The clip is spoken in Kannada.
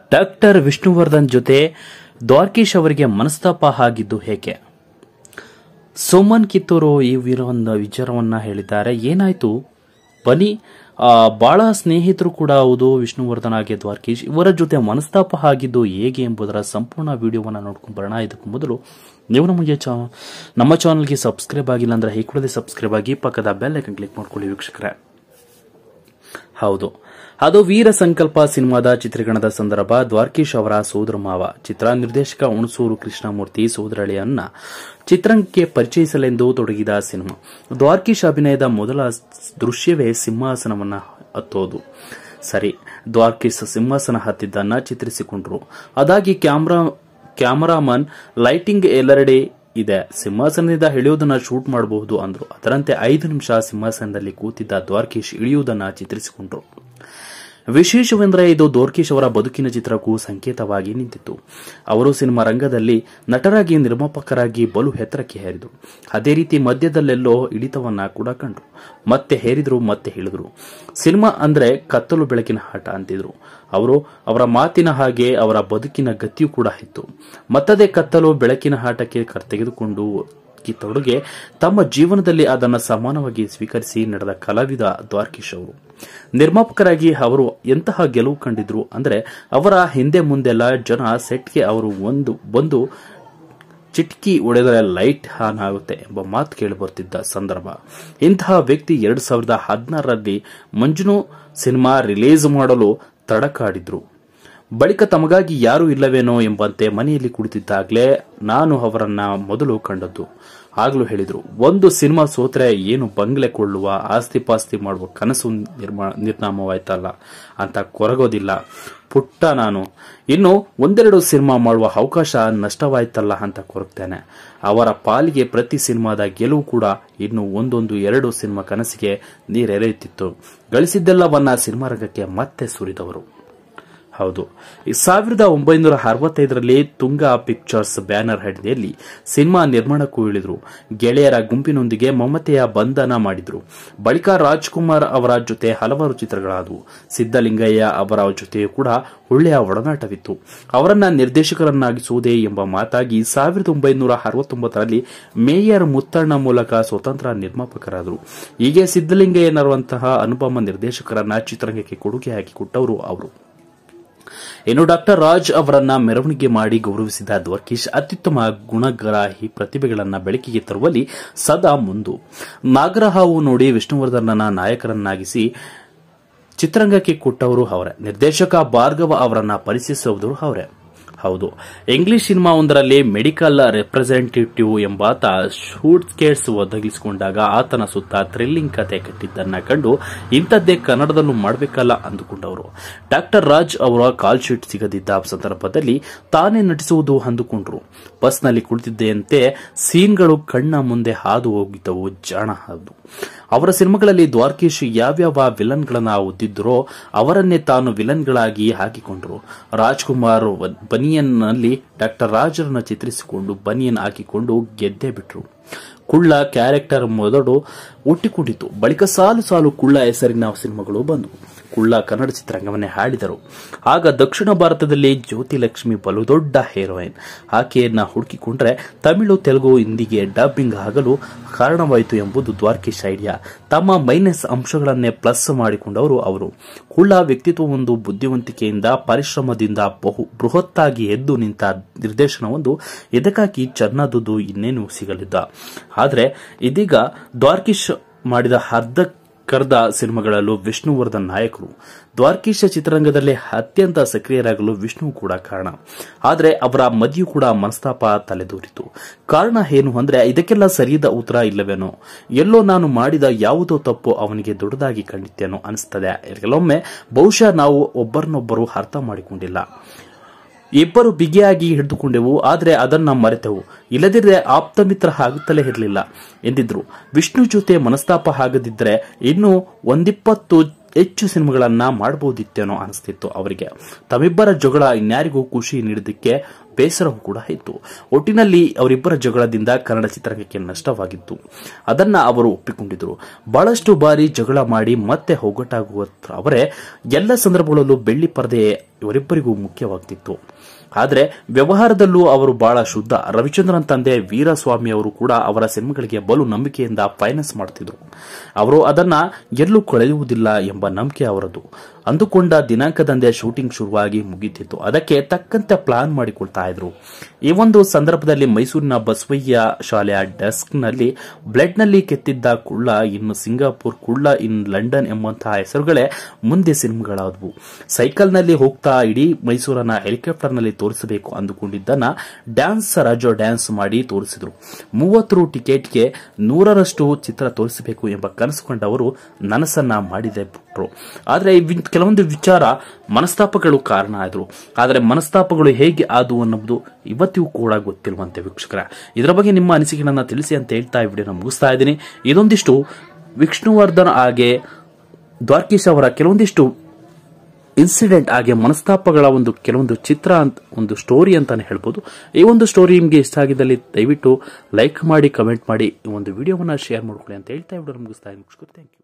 ಡಾಕ್ಟರ್ ವಿಷ್ಣುವರ್ಧನ್ ಜೊತೆ ದ್ವಾರಕೀಶ್ ಅವರಿಗೆ ಮನಸ್ತಾಪ ಆಗಿದ್ದು ಹೇಗೆ? ಸೋಮನ್ ಕಿತ್ತೂರು ಈ ಒಂದು ವಿಚಾರವನ್ನ ಹೇಳಿದ್ದಾರೆ. ಏನಾಯ್ತು ಬನ್ನಿ, ಬಹಳ ಸ್ನೇಹಿತರು ಕೂಡ ಹೌದು ವಿಷ್ಣುವರ್ಧನ್ ಹಾಗೆ ದ್ವಾರಕೀಶ್ ಇವರ ಜೊತೆ ಮನಸ್ತಾಪ ಆಗಿದ್ದು ಹೇಗೆ ಎಂಬುದರ ಸಂಪೂರ್ಣ ವಿಡಿಯೋವನ್ನು ನೋಡ್ಕೊಂಡು ಬರೋಣ. ಇದಕ್ಕೂ ಮೊದಲು ನೀವು ನಮ್ಮ ಚಾನಲ್ಗೆ ಸಬ್ಸ್ಕ್ರೈಬ್ ಆಗಿಲ್ಲ ಅಂದ್ರೆ ಈ ಕೂಡಲೇ ಸಬ್ಸ್ಕ್ರೈಬ್ ಆಗಿ ಪಕ್ಕದ ಬೆಲ್ ಐಕನ್ ಕ್ಲಿಕ್ ಮಾಡ್ಕೊಳ್ಳಿ ವೀಕ್ಷಕರೇ. ಹೌದು, ಅದು ವೀರ ಸಂಕಲ್ಪ ಸಿನಿಮಾದ ಚಿತ್ರೀಕರಣದ ಸಂದರ್ಭ ದ್ವಾರಕೀಶ್ ಅವರ ಸೋದರ ಮಾವ ಚಿತ್ರ ನಿರ್ದೇಶಕ ಹುಣಸೂರು ಕೃಷ್ಣಮೂರ್ತಿ ಸೋದರಳಿಯನ್ನ ಚಿತ್ರಕ್ಕೆ ಪರಿಚಯಿಸಲೆಂದು ತೊಡಗಿದ ಸಿನಿಮಾ. ದ್ವಾರಕೀಶ್ ಅಭಿನಯದ ಮೊದಲ ದೃಶ್ಯವೇ ಸಿಂಹಾಸನವನ್ನ ಹತ್ತೋದು. ಸರಿ, ದ್ವಾರಕೀಶ್ ಸಿಂಹಾಸನ ಹತ್ತಿದ್ದನ್ನ ಚಿತ್ರಿಸಿಕೊಂಡ್ರು. ಅದಾಗಿ ಕ್ಯಾಮರಾಮನ್ ಲೈಟಿಂಗ್ ಎಲ್ಲೆಡೆ ಇದೆ, ಸಿಂಹಾಸನದಿಂದ ಇಳಿಯುವುದನ್ನ ಶೂಟ್ ಮಾಡಬಹುದು ಅಂದ್ರು. ಅದರಂತೆ 5 ನಿಮಿಷ ಸಿಂಹಾಸನದಲ್ಲಿ ಕೂತಿದ್ದ ದ್ವಾರಕೀಶ್ ಇಳಿಯುವುದನ್ನ ಚಿತ್ರಿಸಿಕೊಂಡ್ರು. ವಿಶೇಷವೆಂದರೆ ಇದು ದ್ವಾರಕೀಶ್ ಅವರ ಬದುಕಿನ ಚಿತ್ರಕ್ಕೂ ಸಂಕೇತವಾಗಿ ನಿಂತಿತ್ತು. ಅವರು ಸಿನಿಮಾ ರಂಗದಲ್ಲಿ ನಟರಾಗಿ ನಿರ್ಮಾಪಕರಾಗಿ ಬಲು ಎತ್ತರಕ್ಕೆ ಹೇರಿದರು. ಅದೇ ರೀತಿ ಮಧ್ಯದಲ್ಲೆಲ್ಲೋ ಇಳಿತವನ್ನ ಕೂಡ ಕಂಡ್ರು. ಮತ್ತೆ ಹೇರಿದ್ರು, ಮತ್ತೆ ಇಳಿದ್ರು. ಸಿನಿಮಾ ಅಂದ್ರೆ ಕತ್ತಲು ಬೆಳಕಿನ ಆಟ ಅಂತಿದ್ರು ಅವರು. ಅವರ ಮಾತಿನ ಹಾಗೆ ಅವರ ಬದುಕಿನ ಗತಿಯೂ ಕೂಡ ಇತ್ತು. ಮತ್ತದೇ ಕತ್ತಲು ಬೆಳಕಿನ ಆಟಕ್ಕೆ ತೆಗೆದುಕೊಂಡು ತೊಡಗೆ ತಮ್ಮ ಜೀವನದಲ್ಲಿ ಅದನ್ನು ಸಮಾನವಾಗಿ ಸ್ವೀಕರಿಸಿ ನಡೆದ ಕಲಾವಿದ ದ್ವಾರಕೀಶ್ ಅವರು. ನಿರ್ಮಾಪಕರಾಗಿ ಅವರು ಎಂತಹ ಗೆಲುವು ಕಂಡಿದ್ರು ಅಂದ್ರೆ ಅವರ ಹಿಂದೆ ಮುಂದೆಲ್ಲ ಜನ ಸೆಟ್ಗೆ ಅವರು ಬಂದು ಚಿಟ್ಕಿ ಹೊಡೆದರೆ ಲೈಟ್ ಆನ್ ಆಗುತ್ತೆ ಎಂಬ ಮಾತು ಕೇಳಿಬರುತ್ತಿದ್ದ ಸಂದರ್ಭ. ಇಂತಹ ವ್ಯಕ್ತಿ 2016ರಲ್ಲಿ ಮಂಜುನು ಸಿನಿಮಾ ರಿಲೀಸ್ ಮಾಡಲು ತಡಕಾಡಿದ್ರು. ಬಳಿಕ ತಮಗಾಗಿ ಯಾರೂ ಇಲ್ಲವೇನೋ ಎಂಬಂತೆ ಮನೆಯಲ್ಲಿ ಕುಳಿತಿದ್ದಾಗಲೇ ನಾನು ಅವರನ್ನ ಮೊದಲು ಕಂಡದ್ದು. ಆಗ್ಲೂ ಹೇಳಿದ್ರು, ಒಂದು ಸಿನಿಮಾ ಸೋತ್ರೆ ಏನು ಬಂಗ್ಲೆ ಕೊಳ್ಳುವ ಆಸ್ತಿ ಪಾಸ್ತಿ ಮಾಡುವ ಕನಸು ನಿರ್ನಾಮವಾಯ್ತಲ್ಲ ಅಂತ ಕೊರಗೋದಿಲ್ಲ ಪುಟ್ಟ. ನಾನು ಇನ್ನು 1-2 ಸಿನಿಮಾ ಮಾಡುವ ಅವಕಾಶ ನಷ್ಟವಾಯ್ತಲ್ಲ ಅಂತ ಕೊರಗ್ತೇನೆ. ಅವರ ಪಾಲಿಗೆ ಪ್ರತಿ ಸಿನಿಮಾದ ಗೆಲುವು ಕೂಡ ಇನ್ನು 1-2 ಸಿನಿಮಾ ಕನಸಿಗೆ ನೀರೆರೆಯುತ್ತಿತ್ತು. ಗಳಿಸಿದ್ದೆಲ್ಲವನ್ನ ಸಿನಿಮಾ ರಂಗಕ್ಕೆ ಮತ್ತೆ ಸುರಿದವರು. ಹೌದು, 1965ರಲ್ಲಿ ತುಂಗಾ ಪಿಕ್ಚರ್ಸ್ ಬ್ಯಾನರ್ ಅಡಿಯಲ್ಲಿ ಸಿನಿಮಾ ನಿರ್ಮಾಣಕ್ಕೂ ಇಳಿದ್ರು. ಗೆಳೆಯರ ಗುಂಪಿನೊಂದಿಗೆ ಮಮತೆಯ ಬಂಧನ ಮಾಡಿದ್ರು. ಬಳಿಕ ರಾಜ್ಕುಮಾರ್ ಅವರ ಜೊತೆ ಹಲವಾರು ಚಿತ್ರಗಳಾದವು. ಸಿದ್ದಲಿಂಗಯ್ಯ ಅವರ ಜೊತೆಯೂ ಕೂಡ ಒಳ್ಳೆಯ ಒಡನಾಟವಿತ್ತು. ಅವರನ್ನ ನಿರ್ದೇಶಕರನ್ನಾಗಿಸುವುದೇ ಎಂಬ ಮಾತಾಗಿ 1969ರಲ್ಲಿ ಮೇಯರ್ ಮುತ್ತಣ್ಣ ಮೂಲಕ ಸ್ವತಂತ್ರ ನಿರ್ಮಾಪಕರಾದರು. ಹೀಗೆ ಸಿದ್ದಲಿಂಗಯ್ಯನರುವಂತಹ ಅನುಪಮ ನಿರ್ದೇಶಕರನ್ನ ಚಿತ್ರರಂಗಕ್ಕೆ ಕೊಡುಗೆ ಹಾಕಿಕೊಟ್ಟವರು ಅವರು. ಇನ್ನು ಡಾಕ್ಟರ್ ರಾಜ್ ಅವರನ್ನ ಮೆರವಣಿಗೆ ಮಾಡಿ ಗೌರವಿಸಿದ ದ್ವಾರಕೀಶ್ ಅತ್ಯುತ್ತಮ ಗುಣಗ್ರಾಹಿ ಪ್ರತಿಭೆಗಳನ್ನ ಬೆಳಕಿಗೆ ತರುವಲ್ಲಿ ಸದಾ ಮುಂದು. ನಾಗರಹಾವು ನೋಡಿ ವಿಷ್ಣುವರ್ಧನನ ನಾಯಕರನ್ನಾಗಿಸಿ ಚಿತ್ರರಂಗಕ್ಕೆ ಕೊಟ್ಟವರು ಅವರೇ. ನಿರ್ದೇಶಕ ಭಾರ್ಗವ ಅವರನ್ನ ಪರಿಚಯಿಸುವುದು ಅವರೇ. ಹೌದು, ಇಂಗ್ಲಿಷ್ ಸಿನಿಮಾ ಒಂದರಲ್ಲಿ ಮೆಡಿಕಲ್ ರೆಪ್ರೆಸೆಂಟೇಟಿವ್ ಎಂಬಾತ ಶೂಟ್ ಕೇಸ್ ಒದಗಿಸಿಕೊಂಡಾಗ ಆತನ ಸುತ್ತ ಥ್ರಿಲ್ಲಿಂಗ್ ಕತೆ ಕಟ್ಟಿದ್ದನ್ನ ಕಂಡು ಇಂಥದ್ದೇ ಕನ್ನಡದಲ್ಲೂ ಮಾಡಬೇಕಲ್ಲ ಅಂದುಕೊಂಡವರು. ಡಾಕ್ಟರ್ ರಾಜ್ ಅವರ ಕಾಲ್ ಶೀಟ್ ಸಿಗದಿದ್ದ ಸಂದರ್ಭದಲ್ಲಿ ತಾನೇ ನಟಿಸುವುದು ಅಂದುಕೊಂಡ್ರು. ಬಸ್ನಲ್ಲಿ ಕುಳಿತಿದ್ದಂತೆ ಸೀನ್ಗಳು ಕಣ್ಣ ಮುಂದೆ ಹಾದು ಹೋಗಿದ್ದವು. ಜಾಣ ಹಾದು. ಅವರ ಸಿನಿಮಾಗಳಲ್ಲಿ ದ್ವಾರಕೀಶ್ ಯಾವ್ಯಾವ ವಿಲನ್ಗಳನ್ನ ಒದ್ದಿದ್ದರೋ ಅವರನ್ನೇ ತಾನು ವಿಲನ್ಗಳಾಗಿ ಹಾಕಿಕೊಂಡ್ರು. ರಾಜ್ಕುಮಾರ್ ಬನಿಯನ್ನಲ್ಲಿ ಡಾಕ್ಟರ್ ರಾಜರನ್ನ ಚಿತ್ರಿಸಿಕೊಂಡು ಬನಿಯನ್ ಹಾಕಿಕೊಂಡು ಗೆದ್ದೇ ಬಿಟ್ರು. ಕುಳ್ಳ ಕ್ಯಾರೆಕ್ಟರ್ ಮೊದಲು ಒಟ್ಟಿಕೊಂಡಿತು. ಬಳಿಕ ಸಾಲು ಸಾಲು ಕುಳ್ಳ ಹೆಸರಿನ ಸಿನಿಮಾಗಳು ಬಂದವು. ಕುಳ್ಳ ಕನ್ನಡ ಚಿತ್ರರಂಗವನ್ನೇ ಹಾಡಿದರು. ಆಗ ದಕ್ಷಿಣ ಭಾರತದಲ್ಲಿ ಜ್ಯೋತಿ ಲಕ್ಷ್ಮಿ ಬಲು ದೊಡ್ಡ ಹೀರೋಯಿನ್. ಆಕೆಯನ್ನ ಹುಡುಕಿಕೊಂಡ್ರೆ ತಮಿಳು, ತೆಲುಗು, ಹಿಂದಿಗೆ ಡಬ್ಬಿಂಗ್ ಆಗಲು ಕಾರಣವಾಯಿತು ಎಂಬುದು ದ್ವಾರಕೀಶ್ ಐಡಿಯಾ. ತಮ್ಮ ಮೈನಸ್ ಅಂಶಗಳನ್ನೇ ಪ್ಲಸ್ ಮಾಡಿಕೊಂಡವರು ಅವರು. ಕುಳ್ಳ ವ್ಯಕ್ತಿತ್ವವೊಂದು ಬುದ್ಧಿವಂತಿಕೆಯಿಂದ ಪರಿಶ್ರಮದಿಂದ ಬೃಹತ್ತಾಗಿ ಎದ್ದು ನಿಂತ ನಿರ್ದೇಶನವೊಂದು ಇದಕ್ಕಾಗಿ ಚೆನ್ನಾದುದು ಇನ್ನೇನು ಸಿಗಲಿದ್ದ. ಆದರೆ ಇದೀಗ ದ್ವಾರಕೀಶ್ ಮಾಡಿದ ಅರ್ಧಕ್ಕರ್ಧ ಸಿನಿಮಾಗಳಲ್ಲೂ ವಿಷ್ಣುವರ್ಧನ್ ನಾಯಕರು. ದ್ವಾರಕೀಶ್ ಚಿತ್ರರಂಗದಲ್ಲಿ ಅತ್ಯಂತ ಸಕ್ರಿಯರಾಗಲು ವಿಷ್ಣು ಕೂಡ ಕಾರಣ. ಆದರೆ ಅವರ ಮಧ್ಯೆಯೂ ಕೂಡ ಮನಸ್ತಾಪ ತಲೆದೂರಿತು. ಕಾರಣ ಏನು ಅಂದ್ರೆ ಇದಕ್ಕೆಲ್ಲ ಸರಿಯಾದ ಉತ್ತರ ಇಲ್ಲವೇನೋ. ಎಲ್ಲೋ ನಾನು ಮಾಡಿದ ಯಾವುದೋ ತಪ್ಪು ಅವನಿಗೆ ದೊಡ್ಡದಾಗಿ ಕಂಡಿತ್ತೇನೋ ಅನಿಸ್ತದೆ. ಕೆಲವೊಮ್ಮೆ ಬಹುಶಃ ನಾವು ಒಬ್ಬರನ್ನೊಬ್ಬರು ಅರ್ಥ ಮಾಡಿಕೊಂಡಿಲ್ಲ. ಇಬ್ಬರು ಬಿಗಿಯಾಗಿ ಹಿಡಿದುಕೊಂಡೆವು, ಆದರೆ ಅದನ್ನ ಮರೆತೆವು. ಇಲ್ಲದಿದ್ದರೆ ಆಪ್ತ ಮಿತ್ರ ಆಗುತ್ತಲೇ ಇರಲಿಲ್ಲ ಎಂದಿದ್ರು. ವಿಷ್ಣು ಜೊತೆ ಮನಸ್ತಾಪ ಆಗದಿದ್ರೆ ಇನ್ನೂ 120 ಹೆಚ್ಚು ಸಿನಿಮಾಗಳನ್ನ ಮಾಡಬಹುದಿತ್ತೇನೋ ಅನಿಸ್ತಿತ್ತು ಅವರಿಗೆ. ತಮ್ಮಿಬ್ಬರ ಜಗಳ ಇನ್ಯಾರಿಗೂ ಖುಷಿ ನೀಡಿದ್ದಕ್ಕೆ ಬೇಸರವೂ ಕೂಡ ಇತ್ತು. ಒಟ್ಟಿನಲ್ಲಿ ಅವರಿಬ್ಬರ ಜಗಳದಿಂದ ಕನ್ನಡ ಚಿತ್ರರಂಗಕ್ಕೆ ನಷ್ಟವಾಗಿತ್ತು. ಅದನ್ನ ಅವರು ಒಪ್ಪಿಕೊಂಡಿದ್ರು. ಬಹಳಷ್ಟು ಬಾರಿ ಜಗಳ ಮಾಡಿ ಮತ್ತೆ ಒಗ್ಗಟ್ಟಾಗುವ ಅವರೇ ಎಲ್ಲ ಸಂದರ್ಭಗಳಲ್ಲೂ ಬೆಳ್ಳಿ ಪರದೆ ಇವರಿಬ್ಬರಿಗೂ ಮುಖ್ಯವಾಗ್ತಿತ್ತು. ಆದರೆ ವ್ಯವಹಾರದಲ್ಲೂ ಅವರು ಬಹಳ ಶುದ್ಧ. ರವಿಚಂದ್ರನ್ ತಂದೆ ವೀರಸ್ವಾಮಿ ಅವರು ಕೂಡ ಅವರ ಸಿನಿಮಾಗಳಿಗೆ ಬಲು ನಂಬಿಕೆಯಿಂದ ಫೈನಾನ್ಸ್ ಮಾಡ್ತಿದ್ರು. ಅವರು ಅದನ್ನ ಎಲ್ಲೂ ಕಳೆಯುವುದಿಲ್ಲ ಎಂಬ ನಂಬಿಕೆ ಅವರದು. ಅಂದುಕೊಂಡ ದಿನಾಂಕದಂದೇ ಶೂಟಿಂಗ್ ಶುರುವಾಗಿ ಮುಗಿತಿತ್ತು. ಅದಕ್ಕೆ ತಕ್ಕಂತೆ ಪ್ಲಾನ್ ಮಾಡಿಕೊಳ್ತಾ ಇದ್ರು. ಈ ಒಂದು ಸಂದರ್ಭದಲ್ಲಿ ಮೈಸೂರಿನ ಬಸವಯ್ಯ ಶಾಲೆಯ ಡೆಸ್ಕ್ ನಲ್ಲಿ ಬ್ಲಡ್ ನಲ್ಲಿ ಕೆತ್ತಿದ್ದ ಕುಳ್ಳ ಇನ್ನು ಸಿಂಗಾಪುರ್, ಕುಳ್ಳ ಇನ್ ಲಂಡನ್ ಎಂಬಂತಹ ಹೆಸರುಗಳೇ ಮುಂದೆ ಸಿನಿಮಾಗಳಾದವು. ಸೈಕಲ್ ನಲ್ಲಿ ಹೋಗ್ತಾ ಇಡೀ ಮೈಸೂರನ್ನ ಹೆಲಿಕಾಪ್ಟರ್ ನಲ್ಲಿ ತೋರಿಸಬೇಕು ಅಂದುಕೊಂಡಿದ್ದನ್ನ ಡ್ಯಾನ್ಸ್ ರಾಜೋ ಡ್ಯಾನ್ಸ್ ಮಾಡಿ ತೋರಿಸಿದ್ರು. 30 ರು ಟಿಕೆಟ್ಗೆ 100ರಷ್ಟು ಚಿತ್ರ ತೋರಿಸಬೇಕು ಎಂಬ ಕನಸು ಕಂಡವರು ನನಸನ್ನ ಮಾಡಿದೆ ಬಿಟ್ರು. ಆದ್ರೆ ಕೆಲವೊಂದು ವಿಚಾರ ಮನಸ್ತಾಪಗಳು ಕಾರಣ ಆದ್ರು. ಆದರೆ ಮನಸ್ತಾಪಗಳು ಹೇಗೆ ಆದವು ಅನ್ನೋದು ಇವತ್ತಿಗೂ ಕೂಡ ಗೊತ್ತಿಲ್ವಂತೆ ವೀಕ್ಷಕರ. ಇದರ ಬಗ್ಗೆ ನಿಮ್ಮ ಅನಿಸಿಕೆಗಳನ್ನ ತಿಳಿಸಿ ಅಂತ ಹೇಳ್ತಾ ಈ ವಿಡಿಯೋನ ಮುಗಿಸ್ತಾ ಇದ್ದೀನಿ. ಇದೊಂದಿಷ್ಟು ವಿಷ್ಣುವರ್ಧನ್ ಹಾಗೆ ದ್ವಾರಕೀಶ್ ಅವರ ಕೆಲವೊಂದಿಷ್ಟು ಇನ್ಸಿಡೆಂಟ್ ಹಾಗೆ ಮನಸ್ತಾಪಗಳ ಕೆಲವೊಂದು ಚಿತ್ರ ಅಂತ ಒಂದು ಸ್ಟೋರಿ ಅಂತಾನೆ ಹೇಳ್ಬೋದು. ಈ ಒಂದು ಸ್ಟೋರಿ ನಿಮಗೆ ಇಷ್ಟ ಆಗಿದ್ದಲ್ಲಿ ದಯವಿಟ್ಟು ಲೈಕ್ ಮಾಡಿ, ಕಮೆಂಟ್ ಮಾಡಿ, ಈ ಒಂದು ವಿಡಿಯೋವನ್ನ ಶೇರ್ ಮಾಡ್ಕೊಳ್ಳಿ ಅಂತ ಹೇಳ್ತಾ ವಿಡಿಯೋ ಮುಗಿಸ್ತಾ ಇದ್ದೀನಿ. Thank you.